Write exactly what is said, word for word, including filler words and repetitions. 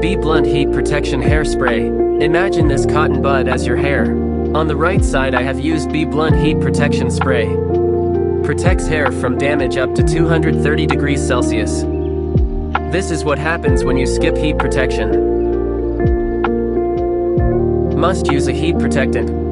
B Blunt Heat Protection Hairspray. Imagine this cotton bud as your hair. On the right side I have used B Blunt Heat Protection Spray. Protects hair from damage up to two hundred thirty degrees Celsius. This is what happens when you skip heat protection. Must use a heat protectant.